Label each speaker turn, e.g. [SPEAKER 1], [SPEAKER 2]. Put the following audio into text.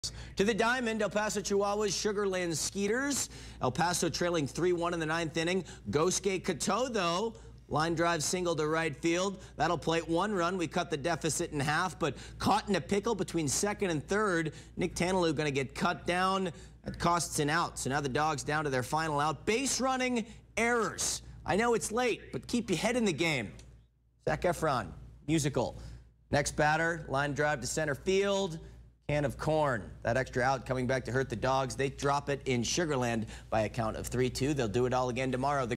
[SPEAKER 1] To the diamond, El Paso Chihuahuas, Sugarland Skeeters. El Paso trailing 3-1 in the 9th inning. Gosuke Kato, though, line drive single to right field. That'll plate 1 run. We cut the deficit in half, but caught in a pickle between second and third. Nick Tanalou going to get cut down. That costs an out. So now the Dogs down to their final out. Base running errors. I know it's late, but keep your head in the game. Zac Efron, musical. Next batter, line drive to center field. Can of corn. That extra out coming back to hurt the Dogs. They drop it in Sugarland by a count of 3-2. They'll do it all again tomorrow.